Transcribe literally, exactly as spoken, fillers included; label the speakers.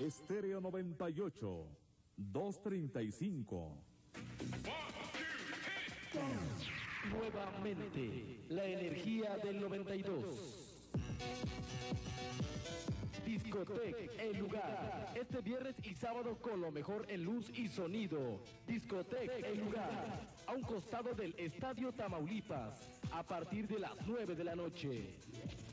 Speaker 1: Estéreo noventa y ocho, doscientos treinta y cinco.
Speaker 2: Nuevamente, la energía del noventa y dos. Discotec, el lugar. Este viernes y sábado con lo mejor en luz y sonido. Discotec, el lugar. A un costado del Estadio Tamaulipas. A partir de las nueve de la noche.